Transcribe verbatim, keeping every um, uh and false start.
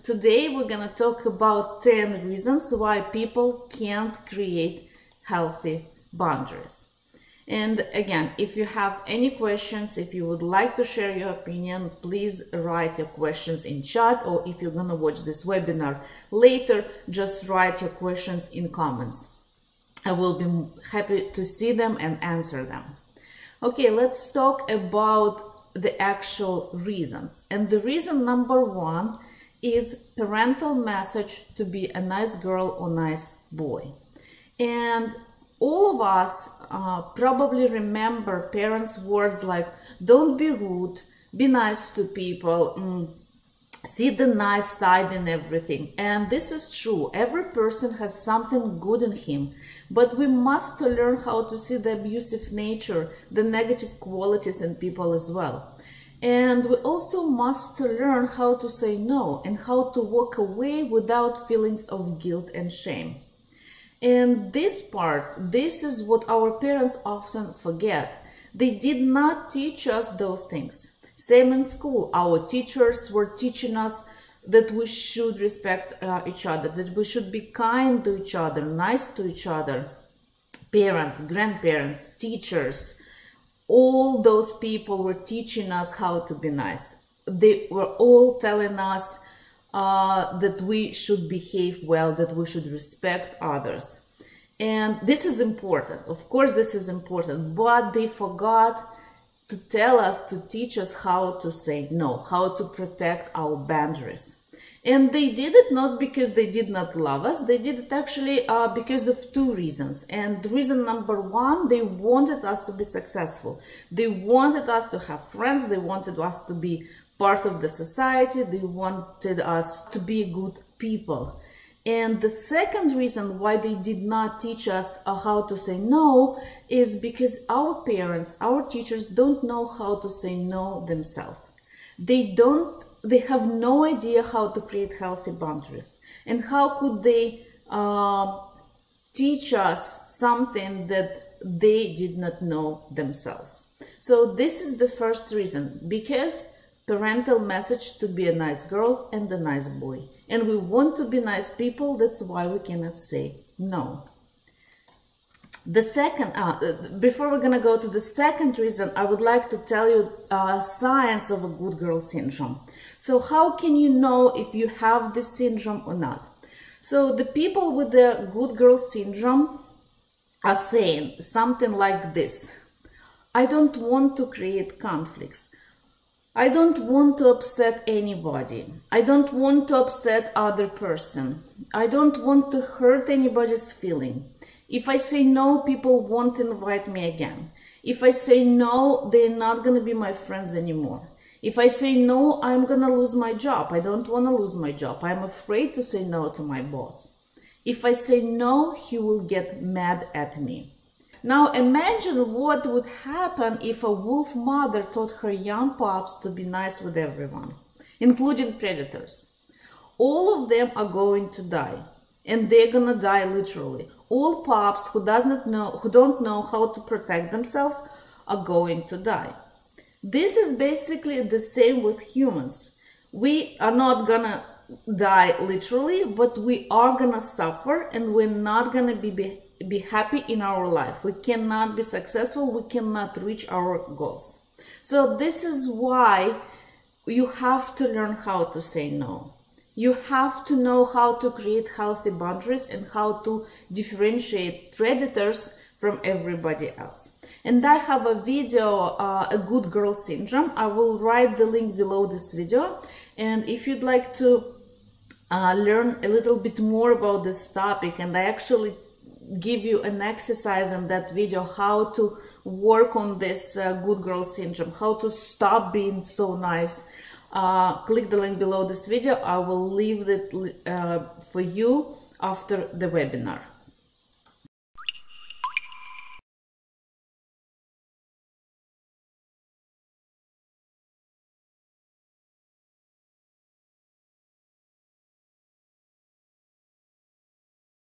Today we're gonna talk about ten reasons why people can't create healthy boundaries. And again, if you have any questions, if you would like to share your opinion, please write your questions in chat, or if you're gonna watch this webinar later, just write your questions in comments. I will be happy to see them and answer them. Okay, let's talk about the actual reasons. And the reason number one is parental message to be a nice girl or nice boy. And all of us uh, probably remember parents' words like, don't be rude, be nice to people, mm, see the nice side in everything. And this is true. Every person has something good in him, but we must learn how to see the abusive nature, the negative qualities in people as well. And we also must learn how to say no and how to walk away without feelings of guilt and shame. And this part, this is what our parents often forget. They did not teach us those things. Same in school, our teachers were teaching us that we should respect uh, each other, that we should be kind to each other, nice to each other. Parents, grandparents, teachers, all those people were teaching us how to be nice. They were all telling us Uh, that we should behave well, that we should respect others. And this is important. Of course, this is important, but they forgot to tell us, to teach us how to say no, how to protect our boundaries. And they did it not because they did not love us, they did it actually uh, because of two reasons. And reason number one, they wanted us to be successful. They wanted us to have friends, they wanted us to be part of the society, they wanted us to be good people. And the second reason why they did not teach us uh, how to say no is because our parents, our teachers don't know how to say no themselves. They don't, they have no idea how to create healthy boundaries. And how could they uh, teach us something that they did not know themselves? So this is the first reason, because parental message to be a nice girl and a nice boy. And we want to be nice people, that's why we cannot say no. The second, uh, before we're gonna go to the second reason, I would like to tell you uh, science of a good girl syndrome. So how can you know if you have this syndrome or not? So the people with the good girl syndrome are saying something like this: I don't want to create conflicts. I don't want to upset anybody. I don't want to upset other person. I don't want to hurt anybody's feeling. If I say no, people won't invite me again. If I say no, they're not going to be my friends anymore. If I say no, I'm going to lose my job. I don't want to lose my job. I'm afraid to say no to my boss. If I say no, he will get mad at me. Now imagine what would happen if a wolf mother taught her young pups to be nice with everyone, including predators. All of them are going to die, and they're gonna die literally. All pups who does not know, who don't know how to protect themselves are going to die. This is basically the same with humans. We are not gonna die literally, but we are gonna suffer, and we're not gonna be, be be happy in our life. We cannot be successful, we cannot reach our goals. So this is why you have to learn how to say no. You have to know how to create healthy boundaries and how to differentiate predators from everybody else. And I have a video, uh, a good girl syndrome. I will write the link below this video. And if you'd like to uh, learn a little bit more about this topic, and I actually give you an exercise in that video how to work on this uh, good girl syndrome, how to stop being so nice, uh, click the link below this video. I will leave it uh, for you after the webinar.